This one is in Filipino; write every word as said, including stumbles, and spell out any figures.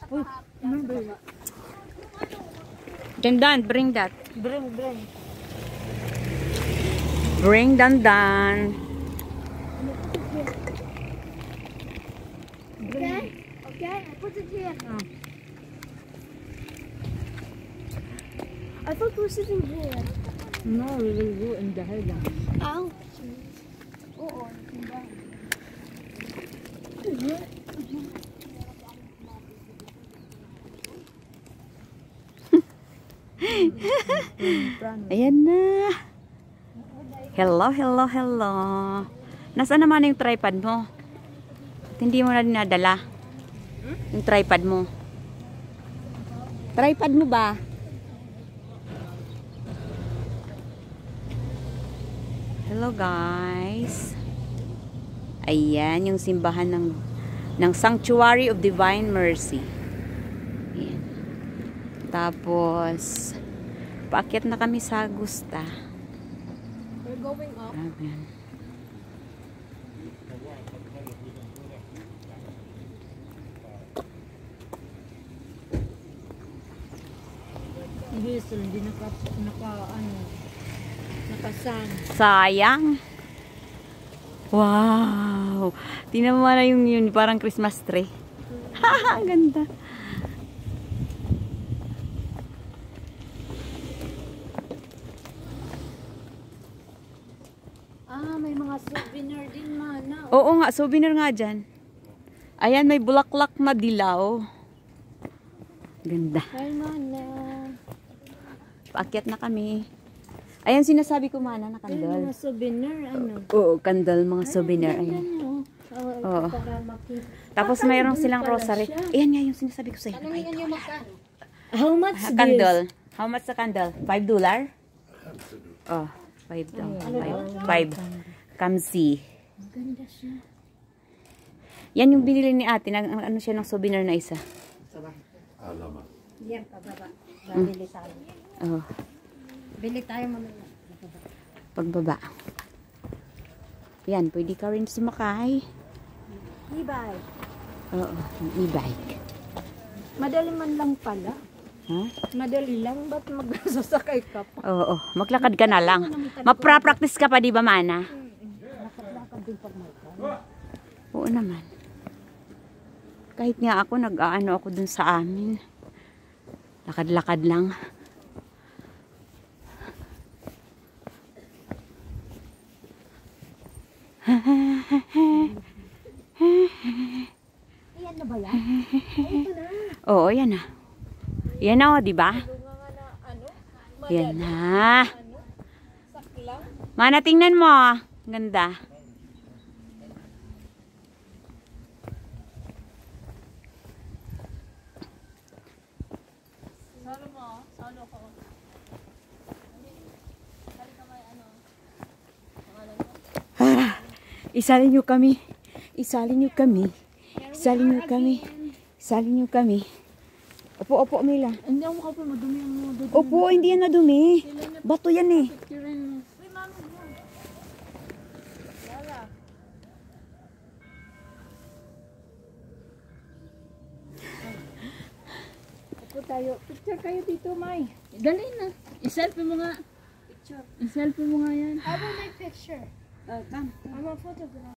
Uy, remember. Dandan, bring that. Bring, bring. Bring Dandan. Okay? Okay, I put it here. Oh. I thought we were sitting here. No, we will go in the highland. Ow. Oo, natindahan. Ayan na. Hello, hello, hello. Nasaan naman yung tripod mo? At hindi mo na dinadala? Yung tripod mo. Tripod mo ba? Hello guys. Ayan yung simbahan ng ng Sanctuary of Divine Mercy. Ayan. Tapos paakyat na kami sa Augusta. We're going up. Ayan. Hindi sila, hindi naka, naka, ano, nakasan. Sayang. Wow. Tingnan mo na yung yun, parang Christmas tree. Haha, ganda. Ah, may mga souvenir din, mana. Oo nga, souvenir nga dyan. Ayan, may bulaklak na dilaw. Ganda. Ay, mana. Paakyat na kami. Ayan, sinasabi ko mana na Ay, mga kandal. souvenir, ano. Oo, kandal, mga souvenir. Ay, Ayan. ano. Oo. Para makita. Tapos Ah, mayroong doon silang pala rosary. siya. Ayan nga yung sinasabi ko sa'yo. Tanungin Five niyo dollar. magkano? How much Ah, this? candle. How much the candle? Five dollar? Oh, five dollar. Five. Five. Come see. Ganda siya. Yan yung binili ni ate. Nag, ano siya ng souvenir na isa. Yan, pababa. Babili tayo. Oh, Bili tayo mamaya. pagbaba. Yan, pwede ka rin sumakay. E-bike. Oo, yung e-bike. Madali man lang pala. Ha? Madali lang. Ba't magsasakay ka pa? Oo, maglakad ka na lang. Mapra-practice ka pa, di ba, mana? Lakad-lakad din pag may ka. Oo naman. Kahit nga ako, nag-aano ako dun sa amin. Lakad-lakad lang. Ayan na ba yan? Ay, ito na. Oo, yan na. Yan na, oh, di ba? Bunga nga na, ano? Yan na. Ano? Saklang? Mana, tingnan mo. Ganda. Salo mo, salo ko. Ah, isalin nyo kami. Isalin nyo kami. Isalin nyo kami. Isalin nyo kami. Opo, opo, Mila. Hindi ako makapal, madumi ang mga dudumi. Opo, hindi yan nadumi. Bato yan eh. Picturein mo. Uy, mami mo. Lala. Opo tayo. Picture kayo dito, May. Dali na. I-selfie mo nga. Picture. I-selfie mo nga yan. I will make picture. Uh, come. I'm a photographer.